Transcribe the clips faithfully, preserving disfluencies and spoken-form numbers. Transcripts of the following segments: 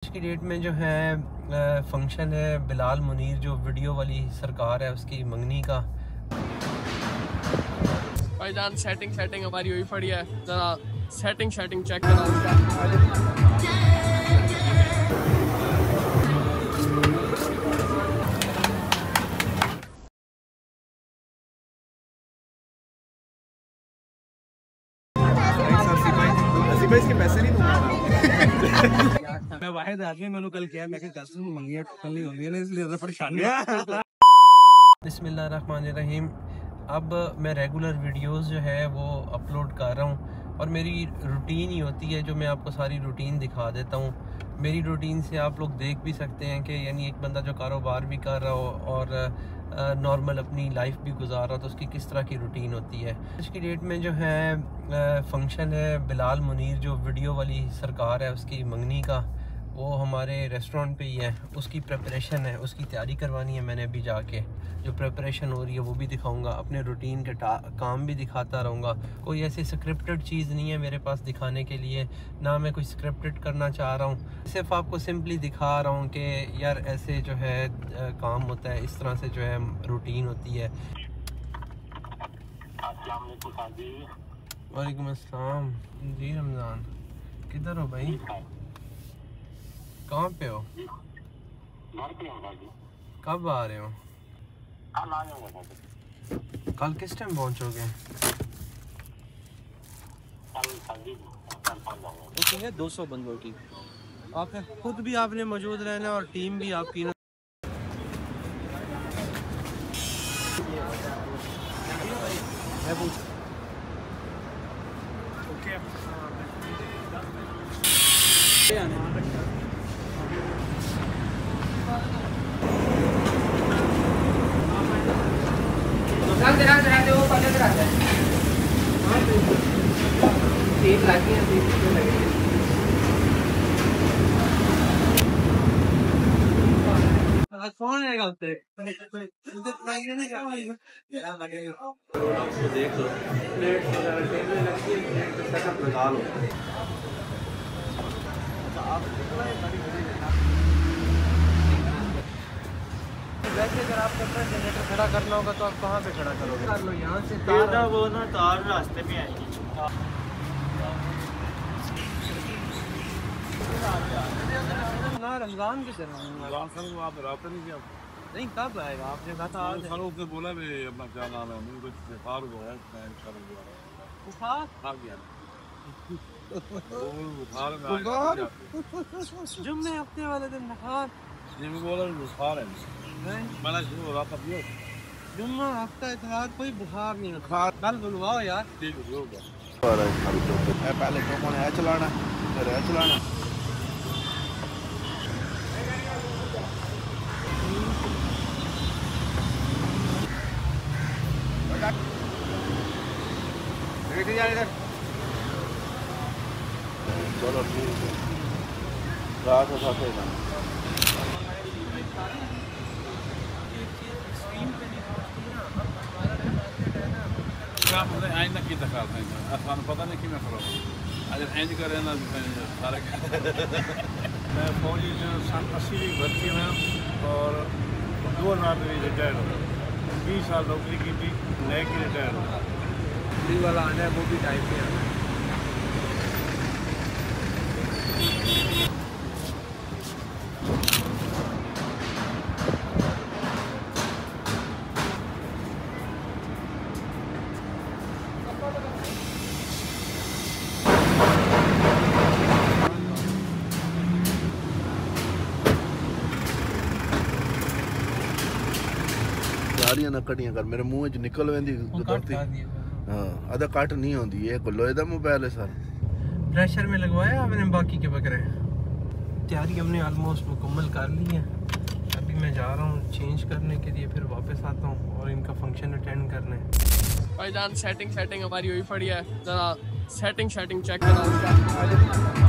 की डेट में जो है फंक्शन है बिलाल मुनीर जो वीडियो वाली सरकार है उसकी मंगनी का। भाईजान सेटिंग सेटिंग हमारी हुई पड़ी है, जरा सेटिंग सेटिंग चेक करो उसका। इसके पैसे नहीं दूंगा मैं वाहिद आदमी मैंने कल किया मैं कसम मंगी टोटल नहीं होगी ना इसलिए परेशानी। बिस्मिल्लाहिर्रहमानिर्रहीम। अब मैं रेगुलर वीडियोस जो है वो अपलोड कर रहा हूँ और मेरी रूटीन ही होती है जो मैं आपको सारी रूटीन दिखा देता हूँ। मेरी रूटीन से आप लोग देख भी सकते हैं कि यानी एक बंदा जो कारोबार भी कर रहा हो और नॉर्मल अपनी लाइफ भी गुजार रहा हो तो उसकी किस तरह की रूटीन होती है। आज की डेट में जो है फंक्शन है बिलाल मुनीर जो वीडियो वाली सरकार है उसकी मंगनी का, वो हमारे रेस्टोरेंट पे ही है। उसकी प्रिपरेशन है, उसकी तैयारी करवानी है मैंने अभी जाके। जो प्रिपरेशन हो रही है वो भी दिखाऊंगा, अपने रूटीन के काम भी दिखाता रहूँगा। कोई ऐसी स्क्रिप्टेड चीज़ नहीं है मेरे पास दिखाने के लिए, ना मैं कोई स्क्रिप्टेड करना चाह रहा हूँ। सिर्फ आपको सिंपली दिखा रहा हूँ कि यार ऐसे जो है काम होता है, इस तरह से जो है रूटीन होती है। वालेकुम अस्सलाम जी। रमज़ान किधर हो भाई? कहाँ पे हो? घर पे हूँ भाई। कब आ रहे हो? कल आ जाऊंगा। कल किस टाइम पहुँचोगे? बुकिंग है दो सौ बंदों की। आप खुद भी आपने मौजूद रहना और टीम भी आपकी ना। कौन है गलते देख लो प्लेट वगैरह टेबल लगती है, प्लेट पे सेटअप लगा लो। वैसे अगर आपको जनरेटर खड़ा करना होगा तो आप कहाँ पे खड़ा करोगे? कर लो यहाँ से तार, वो ना तार रास्ते में आएगी ना। रमजान के दिन आप रास्ते नहीं किया नहीं, कब आएगा? आपने कहा था आज। उसने बोला भी अपना क्या नाम है बुखार हुआ है, बुखार आ गया बुखार जुम्मे हफ्ते वाले दिन बुखार बोला बुखार है। मैंने शुरू हो रहा था जुम्मा हफ्ता इतवार कोई बुखार नहीं, बुखार कल बुलवाओ यार। ठीक है पहले कौन है चलाना फिर है चलाना। चलो ठीक है रात साथ है आइंदा की दखा सानू पता नहीं कि मैं खड़ा अगर इंज करे ना सारा मैं फौजी सन अस्सी की भर्ती में और दो हज़ार में रिटायर हो बीस साल नौकरी की थी, नए की रिटायर हो वाला आना है वो भी टाइम पे आना है। सारियां ना कटियां कर मेरे मुंह च निकल वेंदी गलती। हां आधा कट नहीं होंदी, ये लोहे दा मोबाइल है सर। प्रेशर में लगवाया आपने बाकी के बकरे? तैयारी हमने ऑलमोस्ट मुकम्मल कर ली है। अभी मैं जा रहा हूँ चेंज करने के लिए, फिर वापस आता हूँ और इनका फंक्शन अटेंड करने। भाईजान सेटिंग सेटिंग हमारी हुई पड़ी है, जरा सेटिंग सेटिंग चेक करो उसका।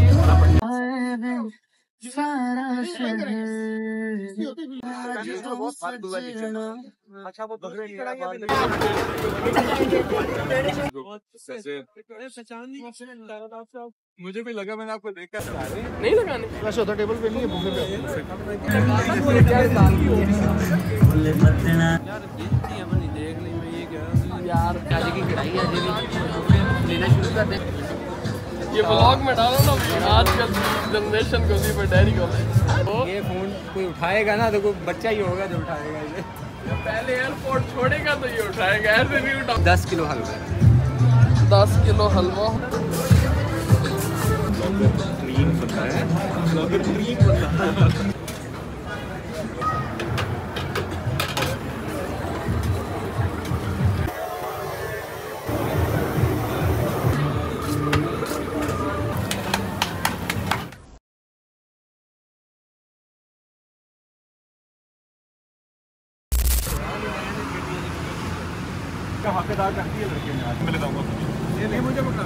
सारा शहर अच्छा वो बकरे की कढ़ाई मुझे भी लगा मैंने आपको देखा नहीं लगाने वैसे होता टेबल पे नहीं है बुफे पे यार बेइज्जती है बनी देख ली मैं ये क्या यार काली की कढ़ाई है जी लेना शुरू कर दे ये ब्लॉग में डालो ना आजकल जनरेशन को उसी पर डायरी को ये फोन कोई उठाएगा ना तो कोई बच्चा ही होगा जो उठाएगा इसे पहले एयरपोर्ट छोड़ेगा तो ये उठाएगा ऐसे नहीं उठा दस किलो हलवा दस किलो हलवा क्रीम पता है क्रीम पता हकदार करती है लड़के में आज मैं ले जाऊंगा ये नहीं मुझे पता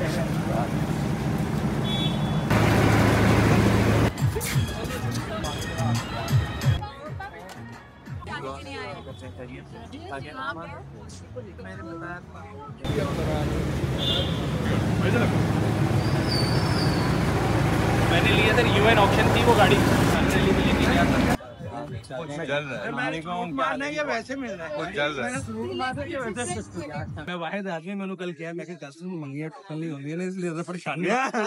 मैंने लिया था यूएन ऑप्शन थी वो गाड़ी लेके गया था चल रहा है वैसे मिल रहा है चल रहा है मैं वाहिद आदमी मैंने कल किया मैं कल से मंगिया टोटल नहीं होनी है इसलिए ज्यादा परेशानी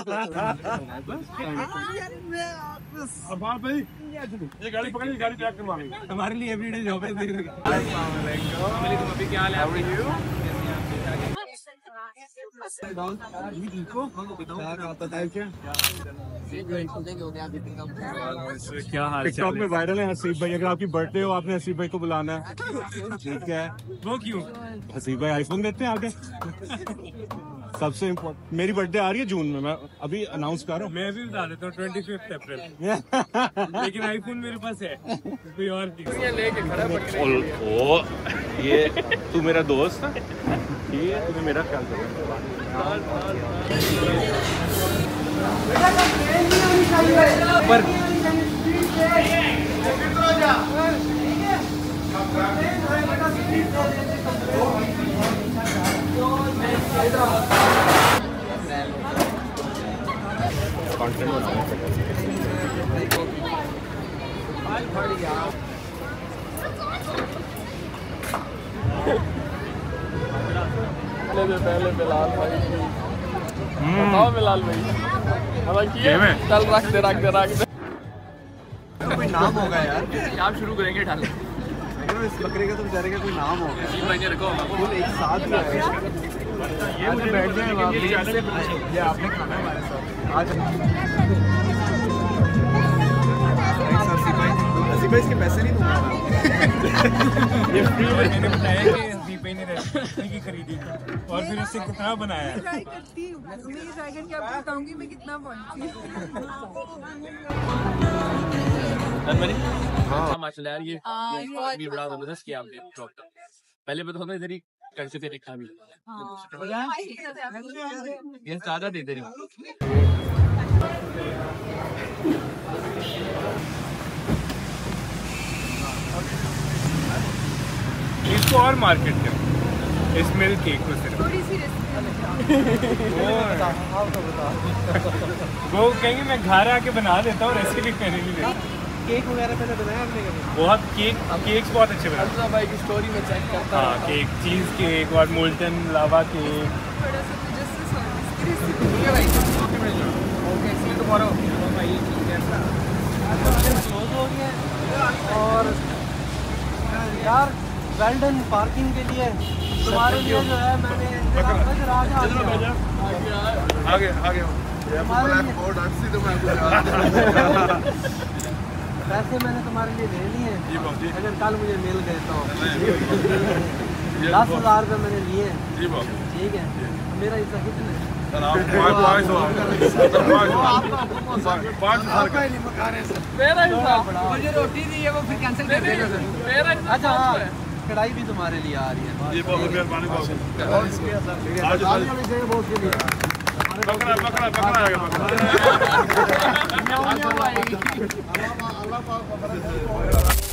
अरबाज भाई ये गाड़ी पकड़ गाड़ी ट्रैक करवानी हमारे लिए एवरीडे जॉब है तुम अभी क्या हाल है क्या हाल टिकटॉक में वायरल है हसीब भाई अगर आपकी बर्थडे हो आपने हसीब भाई को बुलाना है ठीक है वो क्यों हसीब भाई आईफोन देते हैं आगे सबसे इम्पोर्टेंट मेरी बर्थडे आ रही है जून में मैं अभी अनाउंस कर रहा हूँ मैं भी बता देता हूँ ट्वेंटी फिफ्थ अप्रैल लेकिन आईफोन मेरे पास है कोई और लेके खड़ा पकड़े ओ ये तू मेरा दोस्त है ये तूने मेरा ख्याल कर पर कंटेंट बनाना पहले बिलाल भाई बताओ बिलाल भाई हालांकि चल रख दे रख दे रख दे कोई नाम होगा यार आप शुरू करेंगे ढाल इस बकरे का तो बेचारे का कोई नाम होगा जी भाई ने रखो फुल एक साथ ही आए ये मुझे बैठ जाए ये आपने खाना है हमारे साथ आज भाई इसके पैसे नहीं दूंगा ये फ्री में मैंने बताया कि हसीब भाई ने रेसिपी की खरीदी और फिर उससे कितना बनाया ट्राई करती हूँ मैं ट्राई करके आपको बताऊंगी मैं कितना पहुंची हाँ माशाल्लाह यार ये ये बड़ा जबरदस्त किया आपने ड्रॉप पहले पे तो हमें इधर ही कर चुके देखा भी ये ज्यादा दे दे रही इसको और मार्केट करो इस मिल्क केक को सिर्फ थोड़ी सी वो कहेंगे मैं घर आके बना देता हूँ रेसिपी मैंने नहीं देती केक वगैरह पहले बनाया आपने कभी बहुत केक केक्स बहुत अच्छे बनाते अल्लाह भाई की स्टोरी में चेक करता हाँ केक चीज़ केक और मोल्टन लावा केक थोड़ा सा मुझे सर्विस ठीक है भाई ओके सी यू टुमारो भाई क्लोज हो गया और यार वेल्डन पार्किंग के लिए तुम्हारे लिए जो है मैंने आगे आगे पैसे मैंने तुम्हारे लिए ले लिए अगर कल मुझे मिल गए तो दस हजार रुपये मैंने लिए ठीक है मेरा हिस्सा कितना है मेरा हिसाब मुझे रोटी दी है वो फिर कैंसिल कर देगा मेरा हिसाब अच्छा हाँ कढ़ाई भी तुम्हारे लिए आ रही है बकरा बकरा बकरा आ गया बकरा